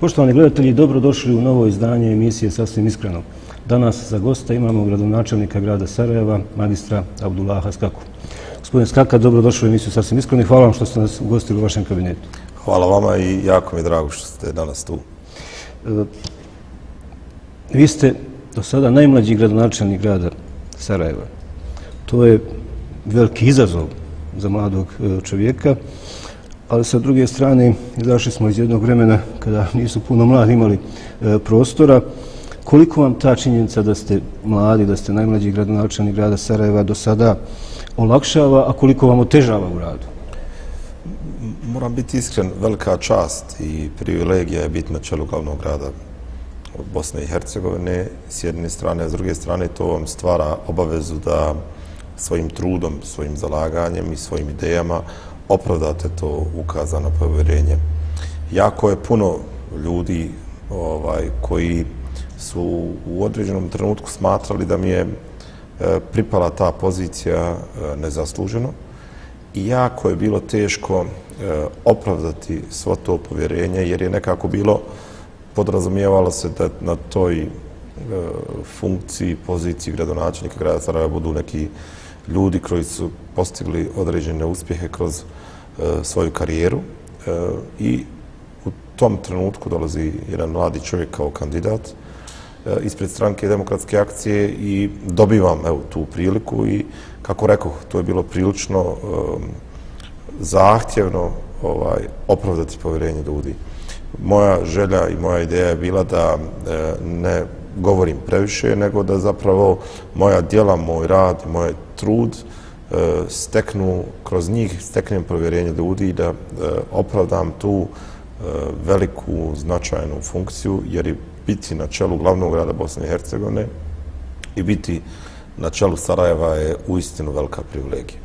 Poštovani gledatelji, dobrodošli u novo izdanje emisije Sasvim iskreno. Danas za gosta imamo gradonačelnika grada Sarajeva, magistra Abdullaha Skaku. Gospodin Skaka, dobrodošli u emisiju Sasvim iskreno i hvala vam što ste nas ugostili u vašem kabinetu. Hvala vama i jako mi je drago što ste danas tu. Vi ste do sada najmlađi gradonačelnik grada Sarajeva. To je veliki izazov za mladog čovjeka, ali sa druge strane izašli smo iz jednog vremena kada nisu puno mladi imali prostora. Koliko vam ta činjenica da ste mladi, da ste najmlađi gradonačelnik grada Sarajeva do sada olakšava, a koliko vam otežava u radu? Moram biti iskren, velika čast i privilegija je biti na čelu glavnog grada Bosne i Hercegovine s jedne strane, a s druge strane to vam stvara obavezu da svojim trudom, svojim zalaganjem i svojim idejama opravdate to ukazano povjerenje. Jako je puno ljudi koji su u određenom trenutku smatrali da mi je pripala ta pozicija nezasluženo i jako je bilo teško opravdati svo to povjerenje jer je nekako bilo podrazumijevalo se da na toj funkciji, poziciji gradonačelnika grada Sarajeva budu neki ljudi koji su postigli određene uspjehe kroz svoju karijeru i u tom trenutku dolazi jedan mladi čovjek kao kandidat ispred stranke Demokratske akcije i dobivam tu priliku i kako rekoh, to je bilo prilično zahtjevno opravdati povjerenje ljudi. Moja želja i moja ideja je bila da ne govorim previše, nego da zapravo moja djela, moj rad, moj trud kroz njih steknem povjerenje ljudi i da opravdam tu veliku, značajnu funkciju, jer i biti na čelu glavnog grada Bosne i Hercegovine i biti na čelu Sarajeva je uistinu velika privilegija.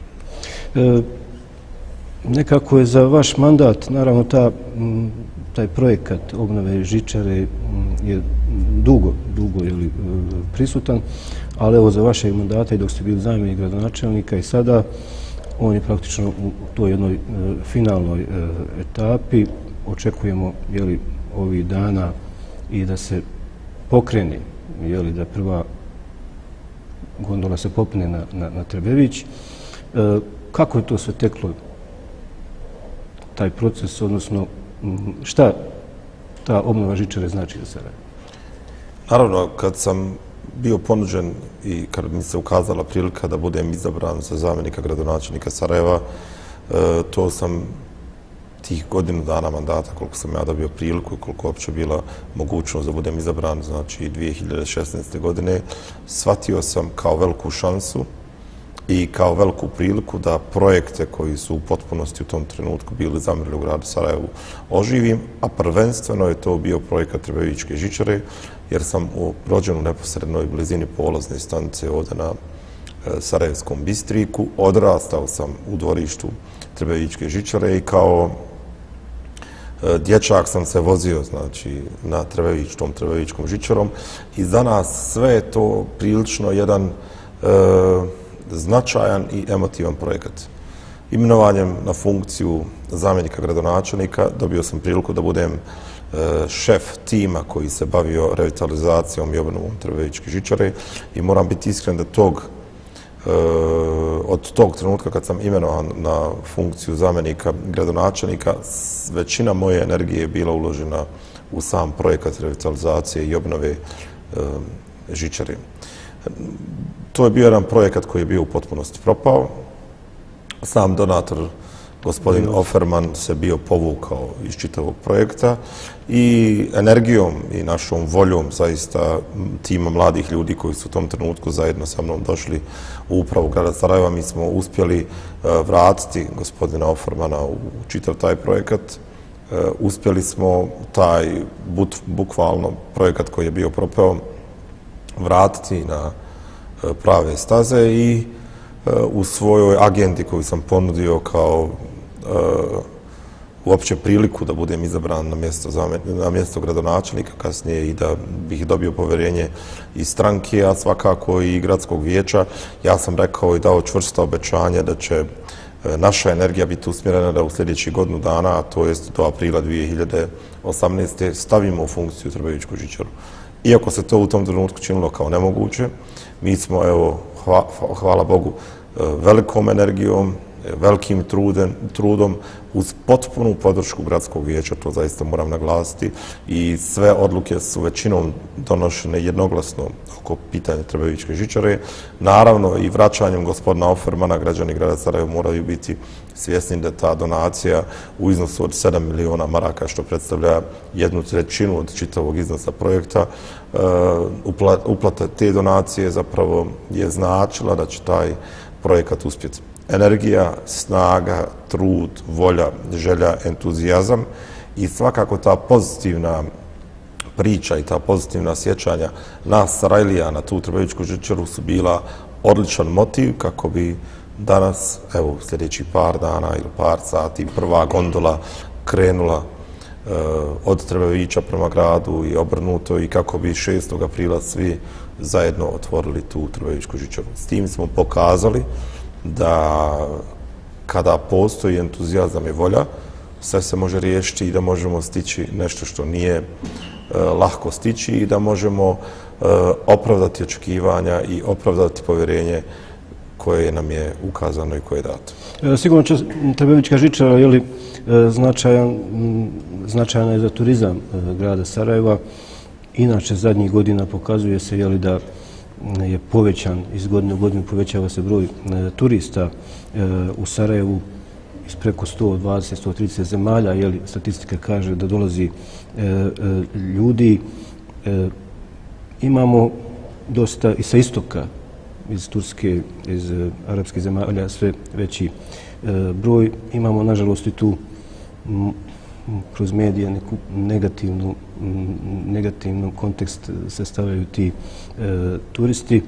Nekako je za vaš mandat, naravno taj projekat obnove žičare je dugo prisutan, ali evo za vaše mandate dok ste bili zamjenik gradonačelnika i sada on je praktično u toj jednoj finalnoj etapi. Očekujemo ovih dana i da se pokrene, da prva gondola se popne na Trebević. Kako je to sve teklo, taj proces, odnosno šta ta obnova žičare znači za Sarajevo? Naravno, kad sam bio ponuđen i kad mi se ukazala prilika da budem izabran za zamjenika gradonačelnika Sarajeva, to sam tih godinu dana mandata, koliko sam ja dobio priliku i koliko uopće bila mogućnost da budem izabran, znači 2016. godine, shvatio sam kao veliku šansu i kao veliku priliku da projekte koji su u potpunosti u tom trenutku bili zamrli u gradu Sarajevu oživim, a prvenstveno je to bio projekat Trebevićke žičare, jer sam rođen u neposrednoj blizini polazne stanice ovdje na Sarajevskom Bistriku, odrastao sam u dvorištu Trebevićke žičare i kao dječak sam se vozio na tom Trebevićkom žičarom i za nas sve je to prilično jedan značajan i emotivan projekat. Imenovanjem na funkciju zamjenika gradonačelnika dobio sam priliku da budem šef tima koji se bavio revitalizacijom i obnovom Trebevićke žičare i moram biti iskren da od tog trenutka kad sam imenovan na funkciju zamjenika gradonačelnika, većina moje energije je bila uložena u sam projekat revitalizacije i obnove žičare. To je bio jedan projekat koji je bio u potpunosti propao. Sam donator, gospodin Offerman, se bio povukao iz čitavog projekta i energijom i našom voljom zaista tima mladih ljudi koji su u tom trenutku zajedno sa mnom došli u upravu grada Sarajeva, mi smo uspjeli vratiti gospodina Offermana u čitav taj projekat. Uspjeli smo taj bukvalno projekat koji je bio propao vratiti na prave staze i u svojoj agendi koju sam ponudio kao uopće priliku da budem izabran na mjesto gradonačelnika kasnije i da bih dobio povjerenje i stranke, a svakako i gradskog vijeća. Ja sam rekao i dao čvrsto obećanje da će naša energija biti usmjerena da u sljedećih godinu dana, a to jest do aprila 2018. stavimo u funkciju Trbevićku žičaru. Iako se to u tom trenutku činilo kao nemoguće, mi smo, evo, hvala Bogu, velikom energijom, velikim trudom, uz potpunu podršku gradskog vijeća, to zaista moram naglasiti, i sve odluke su većinom donošene jednoglasno oko pitanja Trbevićke žičare. Naravno, i vraćanjem gospodina Offermana, građani grada Sarajeva moraju biti svjesni da ta donacija u iznosu od 7 miliona maraka, što predstavlja 1/3 od čitavog iznosa projekta, uplata te donacije zapravo je značila da će taj projekat uspjeti. Energija, snaga, trud, volja, želja, entuzijazam i svakako ta pozitivna priča i ta pozitivna sjećanja nas Sarajlija na tu Trbevićku žičaru su bila odličan motiv kako bi danas, evo, sljedeći par dana ili par sati, prva gondola krenula od Trbevića prema gradu i obrnuto i kako bi 6. aprila svi zajedno otvorili tu Trbevićku žičaru. S tim smo pokazali da kada postoji entuzijazam i volja, sve se može riješiti i da možemo stići nešto što nije lahko stići i da možemo opravdati očekivanja i opravdati povjerenje koje nam je ukazano i koje je dato. Sigurno će Trbevićka žičara značajna je za turizam grada Sarajeva. Inače, zadnjih godina pokazuje se da je povećan, iz godine u godinu povećava se broj turista u Sarajevu iz preko 120-130 zemalja. Statistika kaže da dolazi ljudi. Imamo dosta i sa istoka, iz Turske, iz arapskih zemalja, sve veći broj. Imamo, nažalost, i tu kroz medije neku negativnu kontekst se stavljaju ti turisti.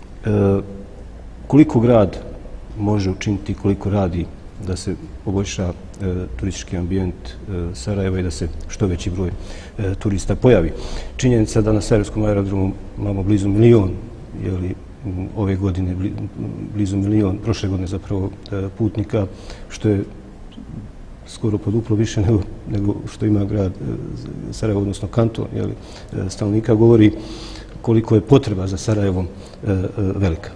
Koliko grad može učiniti, koliko radi da se poboljša turistički ambijent Sarajeva i da se što veći broj turista pojavi? Činjenica da na Sarajevskom aerodromu imamo blizu 1 milion, ove godine blizu 1 milion, prošle godine zapravo putnika, što je skoro poduplo više nego što ima grad Sarajevo, odnosno kanton stanovnika, govori koliko je potreba za Sarajevom velika.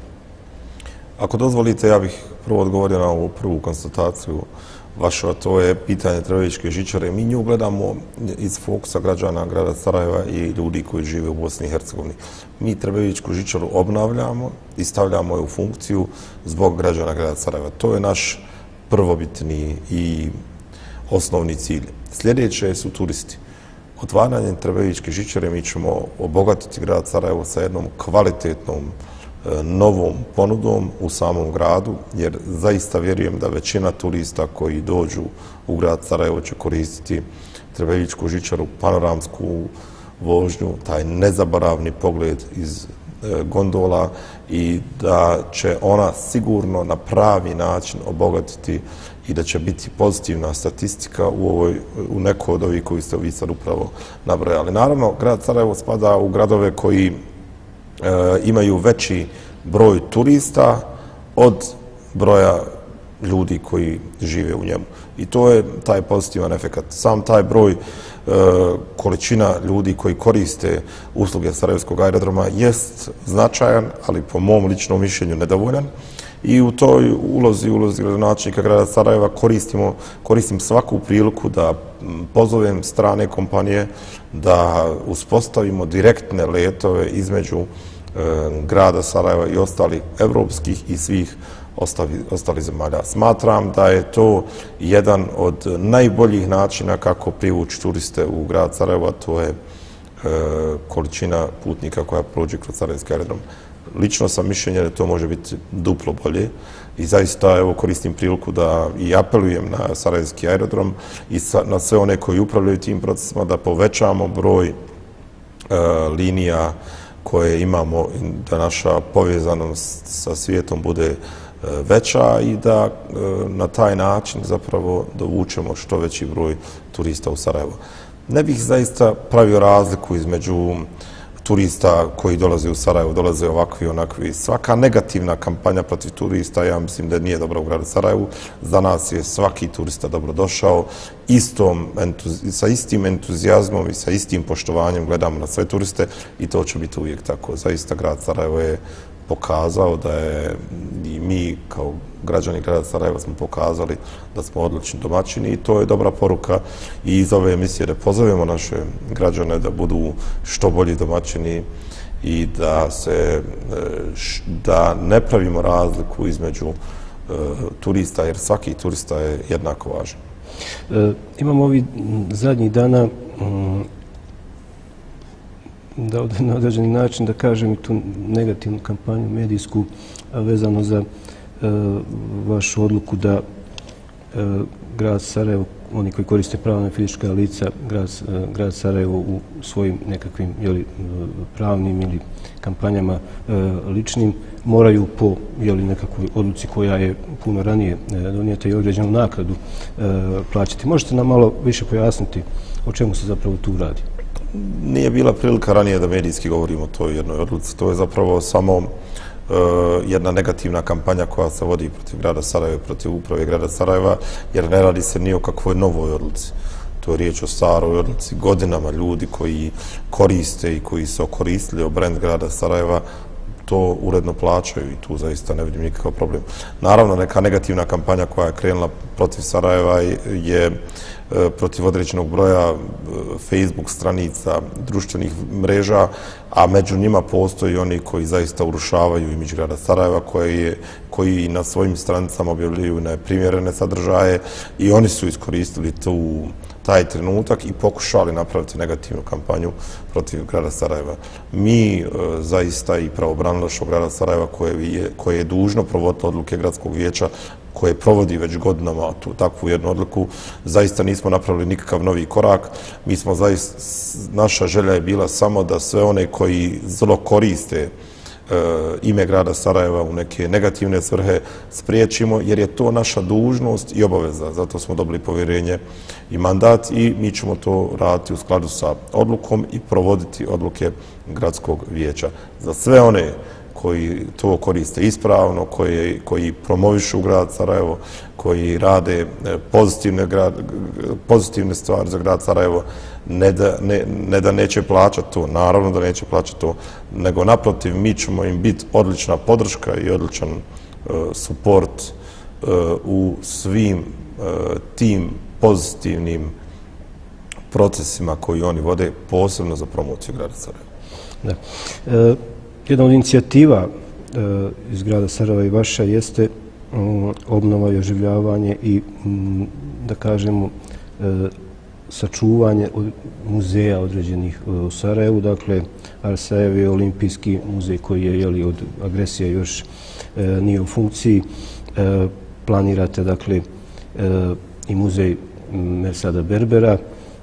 Ako dozvolite, ja bih prvo odgovorio na ovu prvu konstataciju vašu, a to je pitanje Trbevićke žičare. Mi nju gledamo iz fokusa građana grada Sarajeva i ljudi koji žive u Bosni i Hercegovini. Mi Trbevićku žičaru obnavljamo i stavljamo je u funkciju zbog građana grada Sarajeva. To je naš prvobitni i osnovni cilj. Sljedeće su turisti. Otvaranjem Trbevićke žičare mi ćemo obogatiti grad Sarajevo sa jednom kvalitetnom novom ponudom u samom gradu, jer zaista vjerujem da većina turista koji dođu u grad Sarajevo će koristiti Trbevićku žičaru, panoramsku vožnju, taj nezaboravni pogled iz gondola i da će ona sigurno na pravi način obogatiti i da će biti pozitivna statistika u neko od ovih koji ste vi sad upravo nabrojali. Naravno, grad Sarajevo spada u gradove koji imaju veći broj turista od broja ljudi koji žive u njemu. I to je taj pozitivan efekt. Sam taj broj, količina ljudi koji koriste usluge Sarajevskog aerodroma jest značajan, ali po mom ličnom mišljenju nedovoljan. I u toj ulozi gradonačelnika grada Sarajeva koristim svaku priliku da pozovem strane kompanije da uspostavimo direktne letove između grada Sarajeva i ostalih evropskih i svih ostalih zemalja. Smatram da je to jedan od najboljih načina kako privući turiste u grad Sarajevo, a to je količina putnika koja prođe kroz Sarajevski aerodrom. Lično sam mišljenja da to može biti duplo bolje i zaista evo koristim priliku da i apelujem na Sarajevski aerodrom i na sve one koji upravljaju tim procesima da povećamo broj linija koje imamo, da naša povezanost sa svijetom bude veća i da na taj način zapravo dovučemo što veći broj turista u Sarajevo. Ne bih zaista pravio razliku između turista koji dolaze u Sarajevo, dolaze ovakvi, onakvi. Svaka negativna kampanja protiv turista, ja mislim da nije dobra u gradu Sarajevu. Za nas je svaki turista dobrodošao, sa istim entuzijazmom i sa istim poštovanjem gledamo na sve turiste i to će biti uvijek tako. Zaista grad Sarajevo je pokazao da je, i mi kao građani grada Sarajeva smo pokazali da smo odlični domaćini i to je dobra poruka i iz ove emisije da pozovemo naše građane da budu što bolji domaćini i da ne pravimo razliku između turista, jer svaki turista je jednako važan. Imamo ovih zadnjih dana da na određeni način, da kažem, i tu negativnu kampanju medijsku vezano za vašu odluku da grad Sarajevo, oni koji koriste pravna i fizička lica, grad Sarajevo u svojim nekakvim pravnim ili kampanjama ličnim moraju po nekakvoj odluci koja je puno ranije donijeta i određenu naknadu plaćati. Možete nam malo više pojasniti o čemu se zapravo tu radi? Nije bila prilika ranije da medijski govorimo o toj jednoj odluci. To je zapravo samo jedna negativna kampanja koja se vodi protiv grada Sarajeva, protiv uprave grada Sarajeva, jer ne radi se ni o kakvoj novoj odluci. To je riječ o staroj odluci. Godinama ljudi koji koriste i koji su koristili o brend grada Sarajeva to uredno plaćaju i tu zaista ne vidim nikakav problem. Naravno, neka negativna kampanja koja je krenula protiv Sarajeva je protiv određenog broja Facebook stranica, društvenih mreža, a među njima postoji oni koji zaista urušavaju imidž grada Sarajeva, koji na svojim stranicama objavljuju neprimjerene sadržaje i oni su iskoristili taj trenutak i pokušali napraviti negativnu kampanju protiv grada Sarajeva. Mi zaista i pravobranilaštvo grada Sarajeva koje je dužno provoditi odluke gradskog vijeća, koje provodi već godinama takvu jednu odluku, zaista nismo napravili nikakav novi korak. Naša želja je bila samo da sve one koji zlo koriste ime grada Sarajeva u neke negativne svrhe spriječimo, jer je to naša dužnost i obaveza. Zato smo dobili povjerenje i mandat i mi ćemo to raditi u skladu sa odlukom i provoditi odluke gradskog vijeća. Za sve one koji to koriste ispravno, koji promovišu grad Sarajevo, koji rade pozitivne stvari za grad Sarajevo, ne da neće plaćati to, naravno da neće plaćati to, nego naprotiv mi ćemo im biti odlična podrška i odličan suport u svim tim pozitivnim procesima koji oni vode, posebno za promociju grada Sarajeva. Jedna od inicijativa iz grada Sarajeva i vaša jeste obnova i oživljavanje i, da kažemo, sačuvanje muzeja određenih u Sarajevu. Dakle, Arsajev je olimpijski muzej koji je od agresije još nije u funkciji. Planirate, dakle, i muzej Mersada Berbera,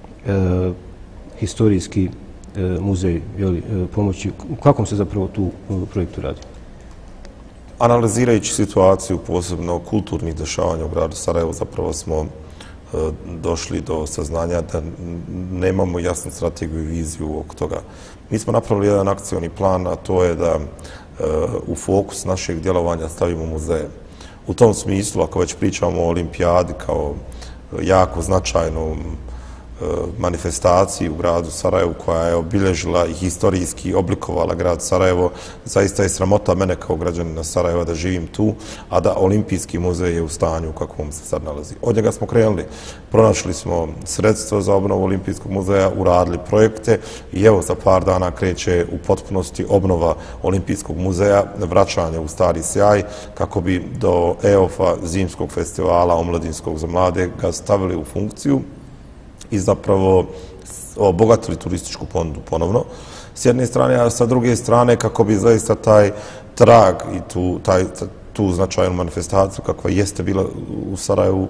historijski muzej pomoći. U kakvom se zapravo tu projektu radi? Analizirajući situaciju, posebno kulturnih dešavanja u gradu Sarajevo, zapravo smo došli do saznanja da nemamo jasnu strategiju i viziju oko toga. Mi smo napravili jedan akcioni plan, a to je da u fokus našeg djelovanja stavimo muzeje. U tom smislu, ako već pričamo o olimpijadi kao jako značajnom manifestaciji u gradu Sarajevu koja je obilježila i historijski oblikovala grad Sarajevo, zaista je sramota mene kao građanina Sarajeva da živim tu, a da Olimpijski muzej je u stanju u kakvom se sad nalazi. Od njega smo krenuli, pronašli smo sredstva za obnovu Olimpijskog muzeja, uradili projekte i evo za par dana kreće u potpunosti obnova Olimpijskog muzeja, vraćanje u stari sjaj kako bi do EOF-a, zimskog festivala omladinskog za mlade ga stavili u funkciju i zapravo obogatili turističku ponudu ponovno. S jedne strane, a sa druge strane kako bi zaista taj trag i tu značajnu manifestaciju kakva jeste bila u Sarajevu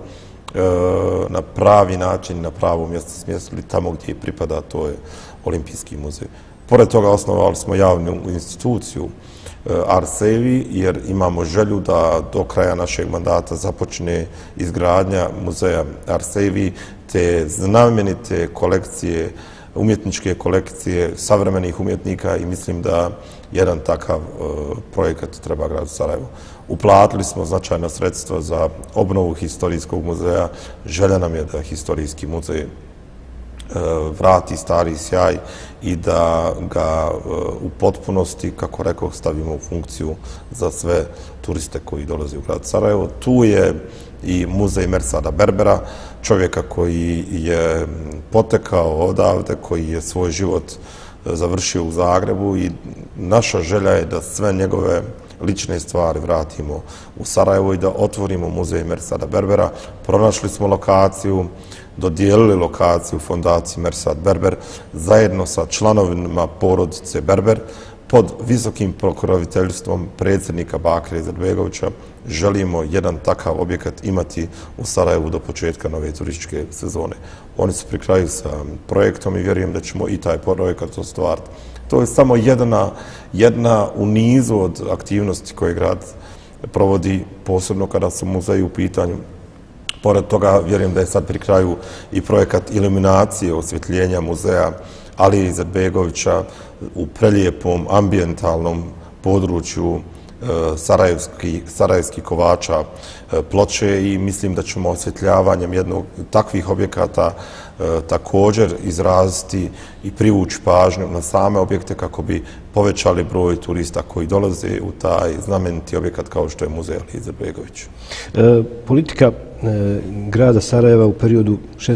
na pravi način, na pravo mjesto smjestili tamo gdje pripada, to je Olimpijski muzej. Pored toga osnovali smo javnu instituciju Arsevi, jer imamo želju da do kraja našeg mandata započne izgradnja muzeja Arsevi, te znamenite kolekcije umjetničke kolekcije savremenih umjetnika i mislim da jedan takav projekat treba gradu Sarajevo. Uplatili smo značajna sredstva za obnovu historijskog muzeja. Želja nam je da historijski muzej vrati stari sjaj i da ga u potpunosti, kako rekao, stavimo u funkciju za sve turiste koji dolaze u grad Sarajevo. Tu je i muzej Mersada Berbera, čovjeka koji je potekao odavde, koji je svoj život završio u Zagrebu i naša želja je da sve njegove lične stvari vratimo u Sarajevo i da otvorimo muzej Mersada Berbera. Pronašli smo lokaciju, dodijelili lokaciju fondaciji Mersad Berber zajedno sa članovima porodice Berber pod visokim pokroviteljstvom predsjednika Bakira Izetbegovića. Želimo jedan takav objekat imati u Sarajevu do početka nove turističke sezone. Oni su pri kraju sa projektom i vjerujem da ćemo i taj projekat ostvariti. To je samo jedna u nizu od aktivnosti koje grad provodi, posebno kada su muzeji u pitanju. Pored toga, vjerujem da je sad pri kraju i projekat iluminacije osvjetljenja muzeja Alije Izetbegovića u prelijepom ambijentalnom području sarajevskih kovača Ploče i mislim da ćemo osvjetljavanjem jednog takvih objekata također izraziti i privući pažnju na same objekte kako bi povećali broj turista koji dolaze u taj znameniti objekat kao što je muzej Alije Izetbegović. Politika grada Sarajeva u periodu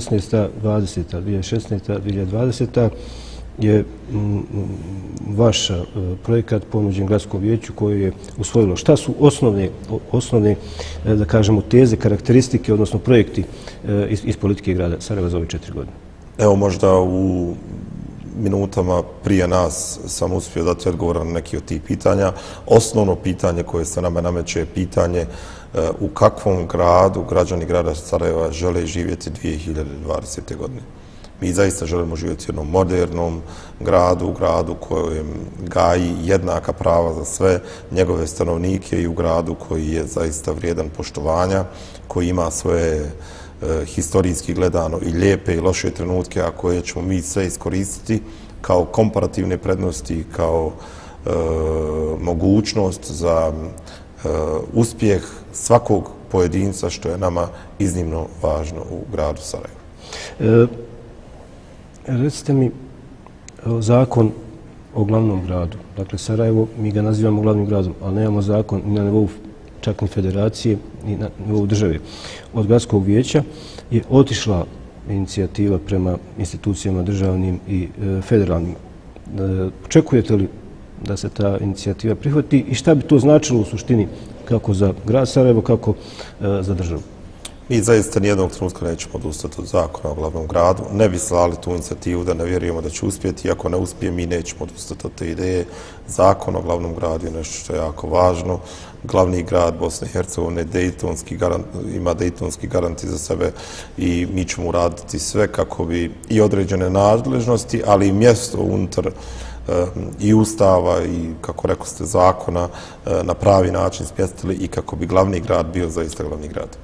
2016-2020 je vaš projekat ponuđen gradskom vijeću koji je usvojilo. Šta su osnovne, da kažemo, teze, karakteristike, odnosno projekti iz politike grada Sarajeva za ove 4 godine? Evo, možda u minutama prije nas sam uspio dati odgovor na neki od tih pitanja. Osnovno pitanje koje se nama nameće je pitanje u kakvom gradu građani grada Sarajeva žele živjeti 2020. godine. Mi zaista želimo živjeti u jednom modernom gradu, u gradu kojem gaji jednaka prava za sve njegove stanovnike i u gradu koji je zaista vrijedan poštovanja, koji ima svoje historijski gledano i lijepe i loše trenutke, a koje ćemo mi sve iskoristiti kao komparativne prednosti, kao mogućnost za uspjeh svakog pojedinca, što je nama iznimno važno u gradu Sarajevu. Recite mi, zakon o glavnom gradu. Dakle, Sarajevo, mi ga nazivamo glavnim gradom, ali nemamo zakon ni na nivou čak ni federacije, ni na nivou države. Od gradskog vijeća je otišla inicijativa prema institucijama državnim i federalnim. Očekujete li da se ta inicijativa prihvati i šta bi to značilo u suštini kako za grad Sarajevo, kako za državu? Mi zaista nijednog trenutka nećemo odustati od zakona o glavnom gradu. Ne bi slali tu inicijativu da ne vjerujemo da će uspjeti. Ako ne uspije, mi nećemo odustati od te ideje. Zakon o glavnom gradu je nešto što je jako važno. Glavni grad Bosne i Hercegovine ima dejtonski garant za sebe i mi ćemo uraditi sve kako bi i određene nadležnosti, ali i mjesto unutar i ustava i, kako rekao ste, zakona na pravi način smjestili i kako bi glavni grad bio zaista glavni grad.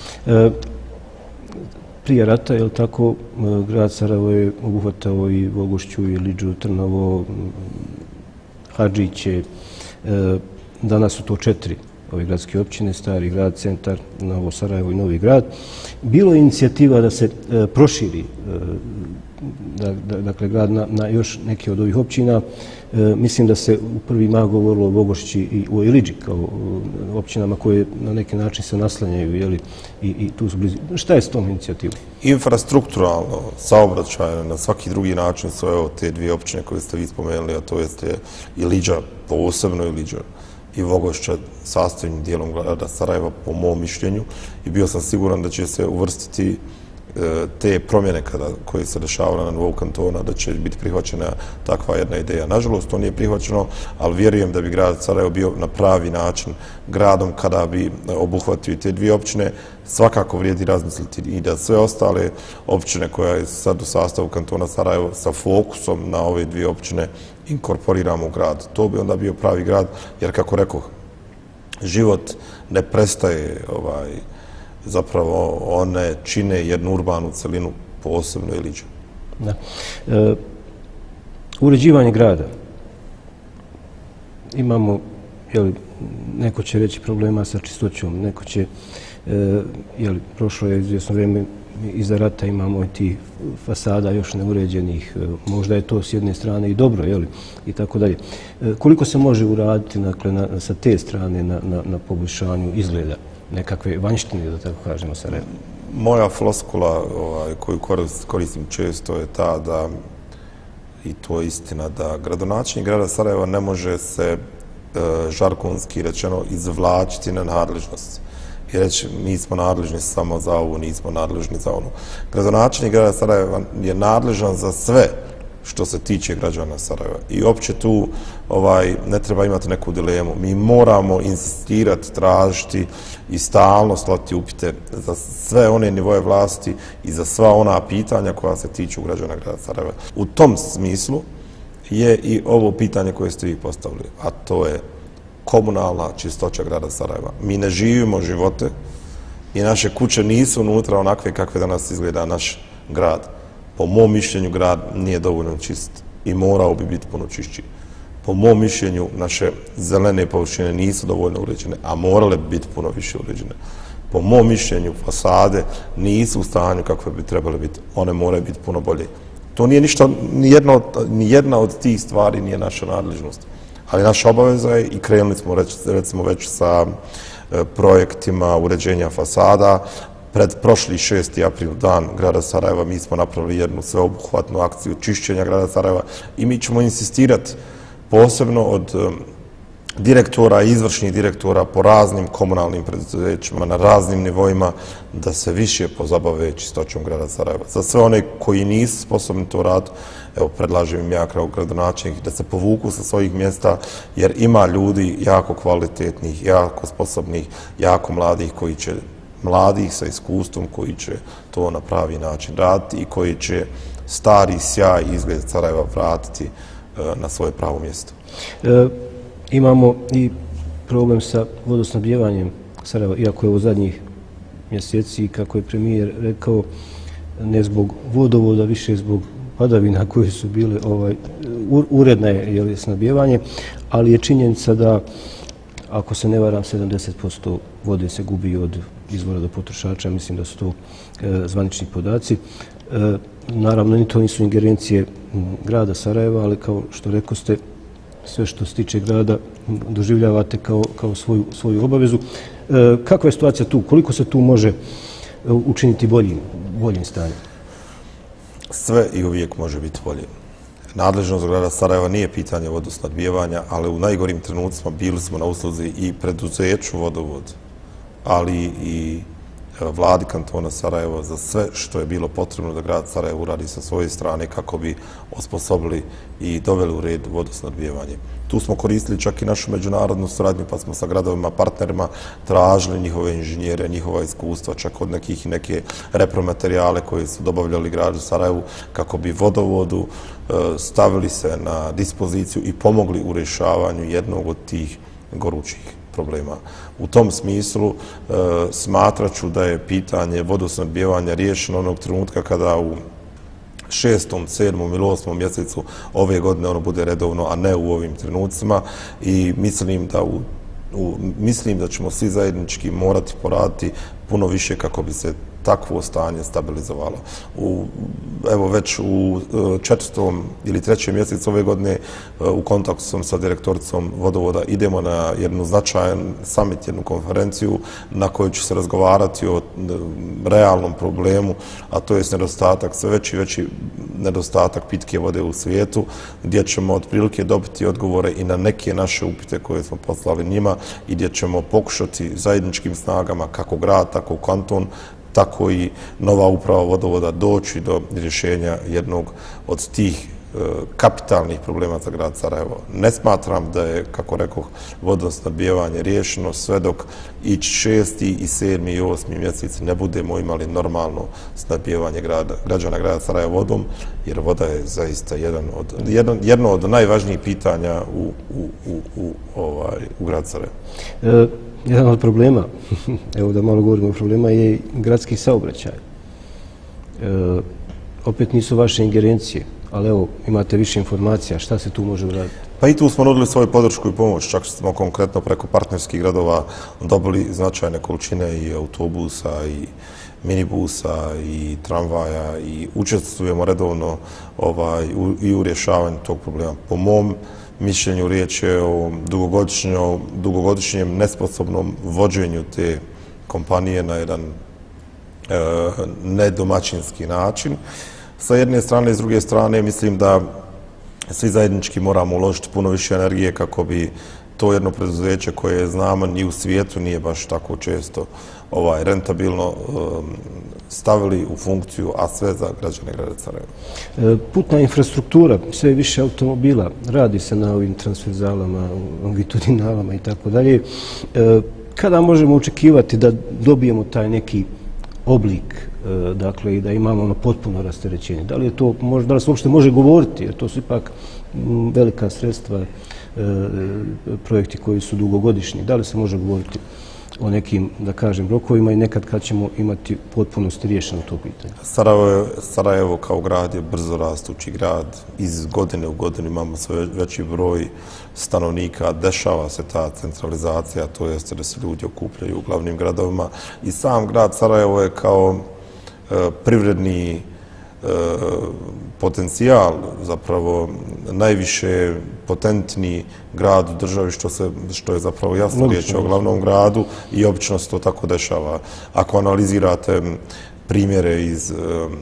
Prije rata, je li tako, grad Sarajevo je obuhvatao i Vogošću, i Lidžu, Trnovo, Hadžiće. Danas su to 4 ove gradske općine, Stari grad, Centar, Novo Sarajevo i Novi grad. Bilo je inicijativa da se proširi dakle, grad na još neke od ovih općina. Mislim da se u prvi mah govorilo o Vogošći i o Iliđi kao općinama koje na neki način se naslanjaju i tu su blizu. Šta je s tom inicijativom? Infrastrukturalno, saobraćajno, na svaki drugi način su evo te 2 općine koje ste vi spomenuli, a to jeste Iliđa, posebno Iliđa i Vogošća sastavnim dijelom grada Sarajeva, po mom mišljenju, i bio sam siguran da će se uvrstiti te promjene koje se dešavaju na nivou kantona, da će biti prihvaćena takva jedna ideja. Nažalost, to nije prihvaćeno, ali vjerujem da bi grad Sarajevo bio na pravi način gradom kada bi obuhvatio te 2 općine. Svakako vrijedi razmisliti i da sve ostale općine koje je sad u sastavu kantona Sarajevo sa fokusom na ove 2 općine inkorporiramo u grad. To bi onda bio pravi grad, jer kako rekoh, život ne prestaje, zapravo one čine jednu urbanu celinu, posebno Iliđu. Da. Uređivanje grada. Imamo, neko će reći problema sa čistoćom, neko će, prošlo je izvjesno vrijeme, iza rata imamo i ti fasada još neuređenih, možda je to s jedne strane i dobro, i tako dalje. Koliko se može uraditi sa te strane na poboljšanju izgleda, nekakve vanjštine, da tako kažemo, Sarajeva? Moja floskula koju koristim često je ta da, i to je istina, da gradonačelnik grada Sarajeva ne može se žargonski rečeno izvlačiti na nadležnost i reći mi smo nadležni samo za ovo, nismo nadležni za ono. Gradonačelnik grada Sarajeva je nadležan za sve što se tiče građana Sarajeva i uopće tu ne treba imati neku dilemu. Mi moramo insistirati, tražiti i stalno slati upite za sve one nivoje vlasti i za sva ona pitanja koja se tiču građana grada Sarajeva. U tom smislu je i ovo pitanje koje ste vi postavili, a to je komunalna čistoća grada Sarajeva. Mi ne živimo živote i naše kuće nisu unutra onakve kakve danas izgleda naš grad. Po mom mišljenju grad nije dovoljno čist i morao bi biti puno čišći. Po mom mišljenju naše zelene površine nisu dovoljno uređene, a morale bi biti puno više uređene. Po mom mišljenju fasade nisu u stanju kakve bi trebale biti, one moraju biti puno bolje. To nije ništa, nijedna od tih stvari nije naša nadležnost. Ali naša obaveza je, i krenuli smo recimo već sa projektima uređenja fasada. Pred prošli 6. april, dan grada Sarajeva, mi smo napravili jednu sveobuhvatnu akciju čišćenja grada Sarajeva i mi ćemo insistirati posebno od direktora i izvršnih direktora po raznim komunalnim preduzećima na raznim nivoima da se više pozabave čistoćom grada Sarajeva. Za sve one koji nisu sposobni to raditi, evo, predlažem im ja kao gradonačelnik da se povuku sa svojih mjesta, jer ima ljudi jako kvalitetnih, jako sposobnih, jako mladih koji će mladih sa iskustvom koji će to na pravi način raditi i koji će stari sjaj i izgled Sarajeva vratiti na svoje pravo mjesto. Imamo i problem sa vodosnabdjevanjem Sarajeva, iako je u zadnjih mjeseci, kako je premijer rekao, ne zbog vodovoda, više zbog padavina koje su bile, uredno je snabdjevanje, ali je činjenica da, ako se ne varam, 70% vode se gubi od izvora do potrošača, mislim da su to zvanični podaci. Naravno, ni to nisu ingerencije grada Sarajeva, ali kao što rekoste, sve što se tiče grada doživljavate kao svoju obavezu. Kakva je situacija tu? Koliko se tu može učiniti boljim stanjem? Sve i uvijek može biti bolje. Nadležnost grada Sarajeva nije pitanje vodosnabdjevanja, ali u najgorim trenucima bili smo na usluzi i preduzeću Vodovod, ali i vladi kantona Sarajevo za sve što je bilo potrebno da grad Sarajevo uradi sa svoje strane kako bi osposobili i doveli u red vodosnabdjevanje. Tu smo koristili čak i našu međunarodnu suradnju, pa smo sa gradovima partnerima tražili njihove inženjere, njihova iskustva, čak od nekih i neke repromaterijale koje su dobavljali gradu Sarajevu kako bi vodovodu stavili se na dispoziciju i pomogli u rješavanju jednog od tih gorućih problema. U tom smislu smatraću da je pitanje vodosnabdjevanja riješeno onog trenutka kada u 6., 7. ili 8. mjesecu ove godine ono bude redovno, a ne u ovim trenucima, i mislim da ćemo svi zajednički morati poraditi puno više kako bi se takvo stanje stabilizovalo. Evo, već u 4. ili 3. mjesecu ove godine u kontaktu sam sa direktoricom Vodovoda, idemo na jednu značajan summit, jednu konferenciju na kojoj će se razgovarati o realnom problemu, a to je nedostatak, sve veći i veći nedostatak pitke vode u svijetu, gdje ćemo otprilike dobiti odgovore i na neke naše upite koje smo poslali njima i gdje ćemo pokušati zajedničkim snagama, kako grad, tako kanton, tako i nova uprava Vodovoda, doći do rješenja jednog od tih kapitalnih problema za grad Sarajevo. Ne smatram da je, kako rekoh, vodosnabdjevanje riješeno sve dok i 6. i 7. i 8. mjesec ne budemo imali normalno snabdjevanje građana grada Sarajeva vodom, jer voda je zaista jedno od najvažnijih pitanja u gradu Sarajevo. Jedan od problema, evo da malo govorimo o problema, je gradski saobraćaj. Opet nisu vaše ingerencije, ali evo, imate više informacija, šta se tu može uraditi? Pa i tu smo nudili svoju podršku i pomoć, čak smo konkretno preko partnerskih gradova dobili značajne količine i autobusa i minibusa i tramvaja i učestvujemo redovno i u rješavanju tog problema. Po mom mišljenju riječ je o dugogodišnjem nesposobnom vođenju te kompanije na jedan nedomaćinski način. Sa jedne strane i s druge strane mislim da svi zajednički moramo uložiti puno više energije kako bi to jedno preduzeće koje znamo ni u svijetu nije baš tako često rentabilno stavili u funkciju, a sve za građane grada Sarajeva. Putna infrastruktura, sve više automobila, radi se na ovim transverzalama, longitudinalama i tako dalje. Kada možemo očekivati da dobijemo taj neki oblik, dakle, i da imamo ono potpuno rasterećenje? Da li je to, da li se uopšte može govoriti, jer to su ipak velika sredstva, projekti koji su dugogodišnji. Da li se može govoriti o nekim, da kažem, rokovima i nekad kad ćemo imati potpunost riješeno to pitanje? Sarajevo kao grad je brzo rastući grad. Iz godine u godinu imamo sve veći broj stanovnika. Dešava se ta centralizacija, to jeste da se ljudi okupljaju u glavnim gradovima. I sam grad Sarajevo je kao privredni potencijal, zapravo najviše potentni grad u državi, što je zapravo jasno riječ o glavnom gradu i obično se to tako dešava. Ako analizirate primjere iz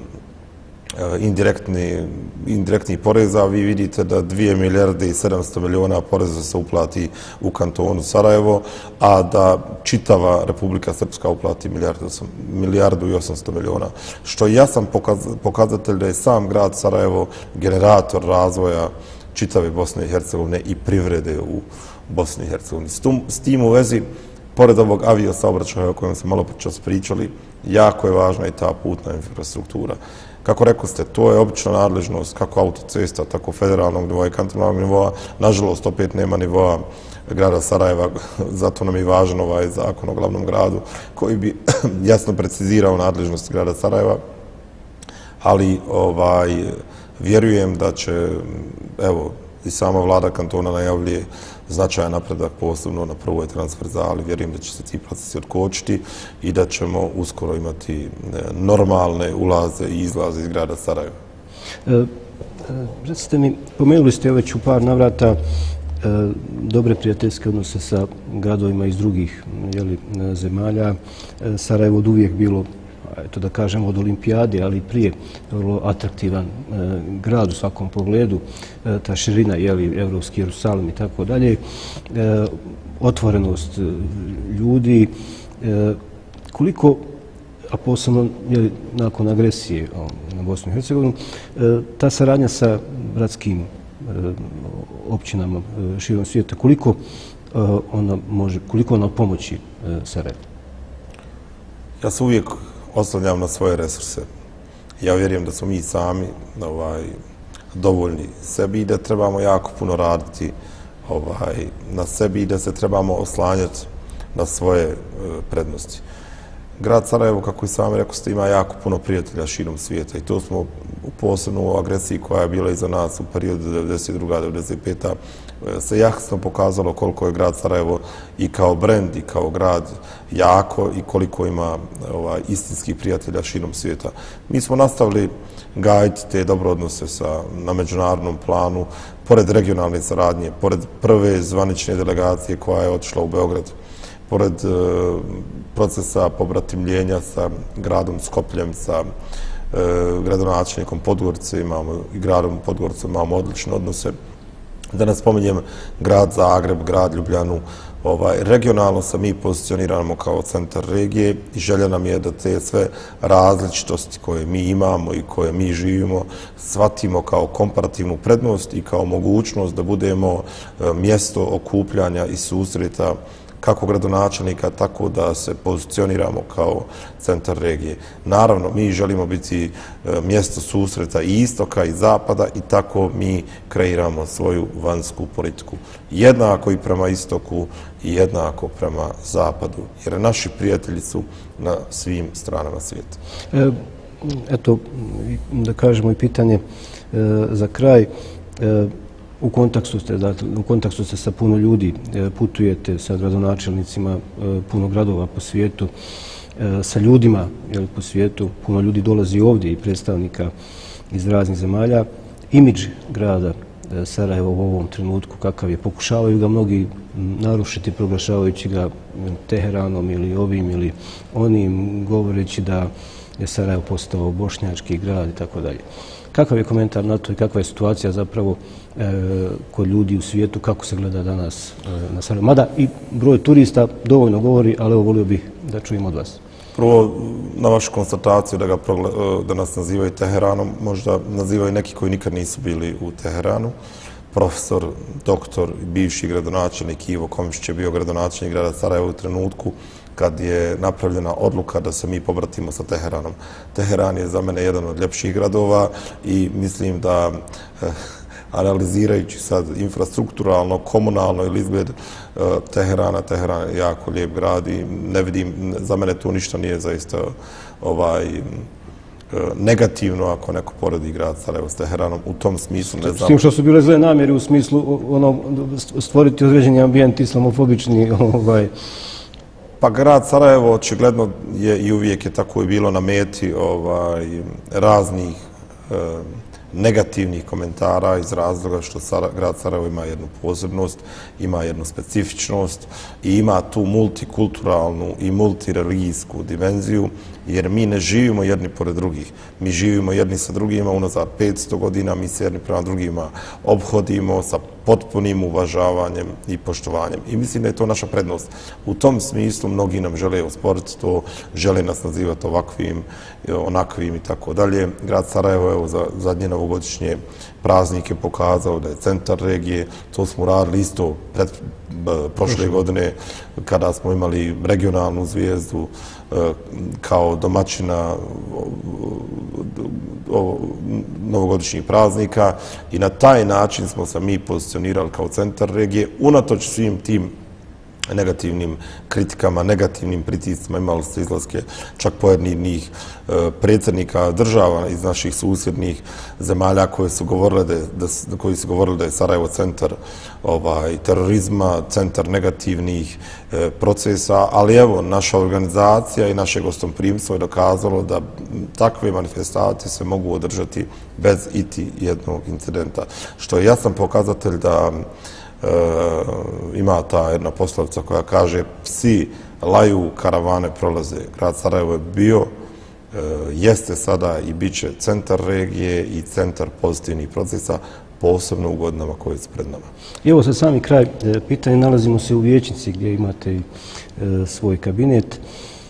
indirektnih poreza, vi vidite da 2 milijarde i 700 miliona poreza se uplati u kantonu Sarajevo, a da čitava Republika Srpska uplati milijardu i 800 miliona. Što je jasan pokazatelj da je sam grad Sarajevo generator razvoja čitave Bosne i Hercegovine i privrede u Bosni i Hercegovini. S tim u vezi, pored ovog aviosaobraćaja o kojem smo malo čas pričali, jako je važna i ta putna infrastruktura. Kako rekoste, to je obična nadležnost kako autocesta, tako federalnog nivoa i kantonalnog nivoa. Nažalost, opet nema nivoa grada Sarajeva, zato nam je važan ovaj zakon o glavnom gradu koji bi jasno precizirao nadležnost grada Sarajeva, ali vjerujem da će, evo, i sama vlada kantona najavljuje značajan napredak, posebno na prvoj transverzali. Vjerujem da će se ti procesi otkočiti i da ćemo uskoro imati normalne ulaze i izlaze iz grada Sarajeva. Recite mi, pomenuli ste već u par navrata dobre prijateljske odnose sa gradovima iz drugih zemalja. Sarajevo od uvijek bilo, eto da kažemo, od olimpijade, ali i prije vrlo atraktivan grad u svakom pogledu, ta širina, evropski Jerusalim i tako dalje, otvorenost ljudi, koliko, a posebno nakon agresije na Bosnu i Hercegovinu, ta saradnja sa bratskim općinama širom svijeta, koliko ona pomoći Sarajevu? Ja se uvijek oslanjam na svoje resurse. Ja vjerujem da smo mi sami dovoljni sebi i da trebamo jako puno raditi na sebi i da se trebamo oslanjati na svoje prednosti. Grad Sarajevo, kako i sami rekoste, ima jako puno prijatelja širom svijeta i to smo posebno u agresiji koja je bila iza nas u periodu 1992-1995. se jasno pokazalo koliko je grad Sarajevo i kao brend i kao grad jako i koliko ima istinskih prijatelja širom svijeta. Mi smo nastavili gajiti te dobro odnose na međunarodnom planu, pored regionalne saradnje, pored prve zvanične delegacije koja je otišla u Beograd, pored procesa pobratimljenja sa gradom Skopljem, sa gradonačelnikom Podgorice i gradom Podgoricom imamo odlične odnose. Da ne spominjem grad Zagreb, grad Ljubljanu. Regionalno se mi pozicioniramo kao centar regije i želja nam je da te sve različitosti koje mi imamo i koje mi živimo shvatimo kao komparativnu prednost i kao mogućnost da budemo mjesto okupljanja i susreta kako gradonačelnika, tako da se pozicioniramo kao centar regije. Naravno, mi želimo biti mjesto susreta i istoka i zapada i tako mi kreiramo svoju vanjsku politiku. Jednako i prema istoku i jednako prema zapadu, jer naši prijatelji su na svim stranama svijeta. eto, da kažemo i pitanje za kraj. U kontaktu ste sa puno ljudi, putujete sa gradonačelnicima puno gradova po svijetu, sa ljudima po svijetu, puno ljudi dolazi ovdje i predstavnika iz raznih zemalja. Imidž grada Sarajeva u ovom trenutku, kakav je, pokušavaju ga mnogi narušiti proglašavajući ga Teheranom ili ovim ili onim, govoreći da je Sarajevo postao bošnjački grad i tako dalje. Kakav je komentar na to i kakva je situacija zapravo kod ljudi u svijetu, kako se gleda danas na Sarajevo? Mada i broj turista dovoljno govori, ali evo volio bih da čujemo od vas. Prvo, na vašu konstataciju da nas nazivaju Teheranom, možda nazivaju neki koji nikad nisu bili u Teheranu. Profesor, doktor, bivši gradonačelnik Ivo Komšić je bio gradonačelnik grada Sarajeva u trenutku kad je napravljena odluka da se mi pobratimo sa Teheranom. Teheran je za mene jedan od ljepših gradova i mislim da analizirajući sad infrastrukturalno, komunalno ili izgled Teherana, Teheran je jako lijep grad i ne vidim, za mene tu ništa nije zaista negativno ako neko poredi grad Sarajevo s Teheranom. U tom smislu ne znam. S tim što su bile zle namjere u smislu stvoriti određeni ambijent islamofobični. Pa grad Sarajevo očigledno je i uvijek je tako i bilo na meti raznih negativnih komentara iz razloga što grad Sarajevo ima jednu posebnost, ima jednu specifičnost i ima tu multikulturalnu i multireligijsku dimenziju, jer mi ne živimo jedni pored drugih. Mi živimo jedni sa drugima unazad 500 godina, mi se jedni prema drugima ophodimo sa potpunim uvažavanjem i poštovanjem. I mislim da je to naša prednost. U tom smislu mnogi nam žele osporiti to, žele nas nazivati ovakvim, onakvim i tako dalje. Grad Sarajevo, evo, za zadnje novogodišnje praznike pokazao da je centar regije. To smo radili isto prošle godine kada smo imali regionalnu zvijezdu kao domaćina novogodišnjih praznika i na taj način smo se mi pozicionirali kao centar regije. Unatoč svim tim negativnim kritikama, negativnim pritiscima, imali ste izlaske čak pojedinih predsjednika država iz naših susjednih zemalja koji su govorili da je Sarajevo centar terorizma, centar negativnih procesa, ali evo, naša organizacija i naše gostoprimstvo je dokazalo da takve manifestacije se mogu održati bez iti jednog incidenta, što je jasan pokazatelj da ima ta jedna poslovica koja kaže psi laju, karavane prolaze. Grad Sarajevo je bio, jeste sada i bit će centar regije i centar pozitivnih procesa, posebno u godinama koje su pred nama. I evo za sami kraj pitanja, nalazimo se u vijećnici gdje imate svoj kabinet.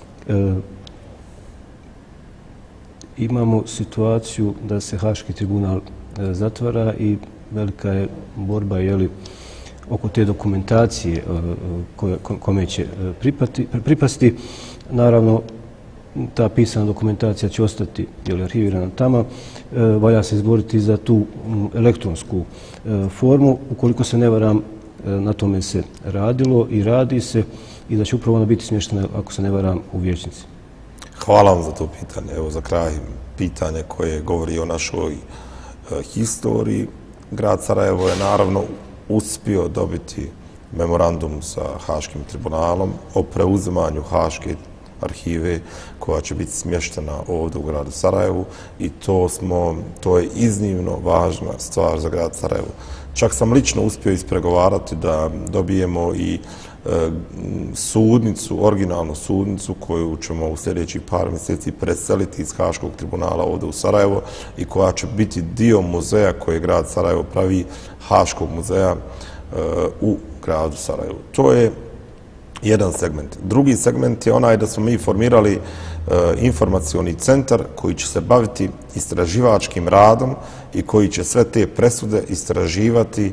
Imamo situaciju da se Haški tribunal zatvara i velika je borba, oko te dokumentacije kome će pripasti. Naravno, ta pisana dokumentacija će ostati arhivirana tamo. Valja se izboriti za tu elektronsku formu. Ukoliko se ne varam, na tome se radilo i radi se i da će upravo ona biti smještena, ako se ne varam, u vijećnici. Hvala vam za to pitanje. Evo za kraj pitanje koje govori o našoj historiji. Grad Sarajevo je naravno uspio dobiti memorandum sa Haškim tribunalom o preuzimanju Haške arhive koja će biti smještena ovdje u gradu Sarajevu i to je iznimno važna stvar za grad Sarajevo. Čak sam lično uspio ispregovarati da dobijemo i sudnicu, originalnu sudnicu koju ćemo u sljedećih par mjeseci preseliti iz Haškog tribunala ovdje u Sarajevo i koja će biti dio muzeja koje grad Sarajevo pravi, Haškog muzeja u gradu Sarajevu. To je jedan segment. Drugi segment je onaj da smo mi formirali informacioni centar koji će se baviti istraživačkim radom i koji će sve te presude istraživati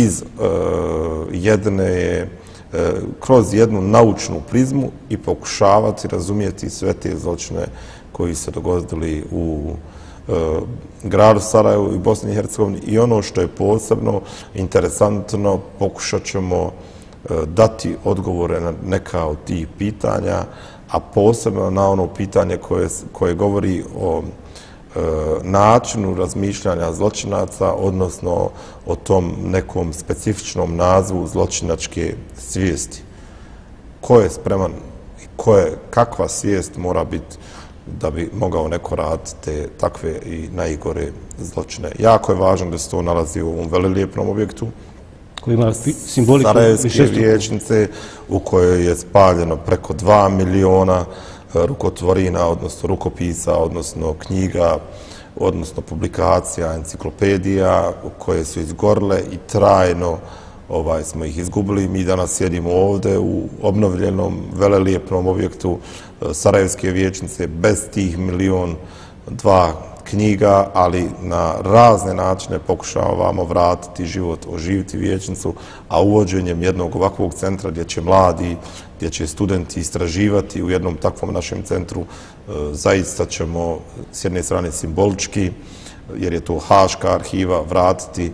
kroz jednu naučnu prizmu i pokušavati razumijeti sve te zločine koji se dogodili u gradu Sarajevu i Bosni i Hercegovini. I ono što je posebno interesantno, pokušat ćemo dati odgovore na neka od tih pitanja, a posebno na ono pitanje koje govori o načinu razmišljanja zločinaca, odnosno o tom nekom specifičnom nazvu zločinačke svijesti. Ko je spreman i kakva svijest mora biti da bi mogao neko raditi te takve i najgore zločine. Jako je važno da se to nalazi u ovom velilijepnom objektu koji ima simboliku Sarajevske vijećnice, u kojoj je spaljeno preko 2 miliona rukotvorina, odnosno rukopisa, odnosno knjiga, odnosno publikacija, enciklopedija, koje su izgorile i trajno smo ih izgubili. Mi danas sjedimo ovde u obnovljenom, velilijepnom objektu Sarajevske vijećnice bez tih 1.200.000 knjiga, ali na razne načine pokušavamo vratiti život, oživiti vijećnicu, a uvođenjem jednog ovakvog centra gdje će mladi, gdje će studenti istraživati u jednom takvom našem centru, zaista ćemo s jedne strane simbolički, jer je to Haška arhiva, vratiti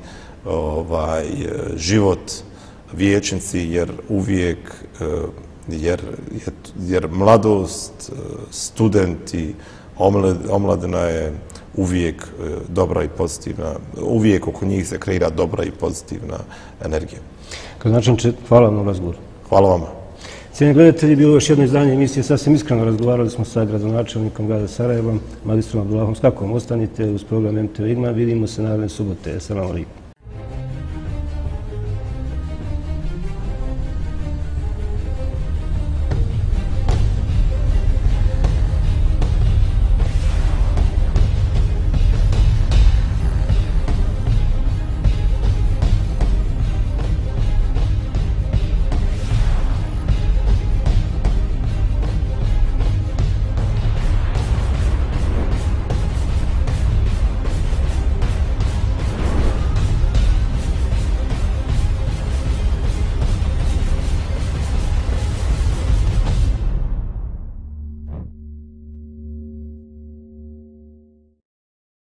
život vijećnici, jer uvijek, jer mladost, studenti, omladina je uvijek dobra i pozitivna, uvijek oko njih se kreira dobra i pozitivna energija. Gradonačelniče, hvala vam na razgovoru. Hvala vama. Cijeni gledatelji, bilo još jedno izdanje emisije Sasvim iskreno. Razgovarali smo sa gradonačelnikom grada Sarajeva, magistrom Abdullahom Skakom. Ostanite uz program MTV Igman, vidimo se naredne subote. Assalamu alaikum.